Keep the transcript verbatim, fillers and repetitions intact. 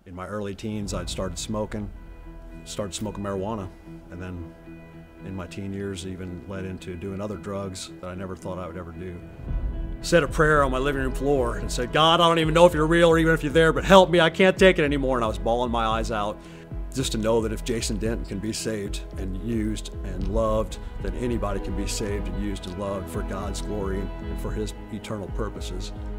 In my early teens, I'd started smoking, started smoking marijuana, and then in my teen years even led into doing other drugs that I never thought I would ever do. Said a prayer on my living room floor and said, God, I don't even know if you're real or even if you're there, but help me, I can't take it anymore. And I was bawling my eyes out just to know that if Jason Denton can be saved and used and loved, that anybody can be saved and used and loved for God's glory and for His eternal purposes.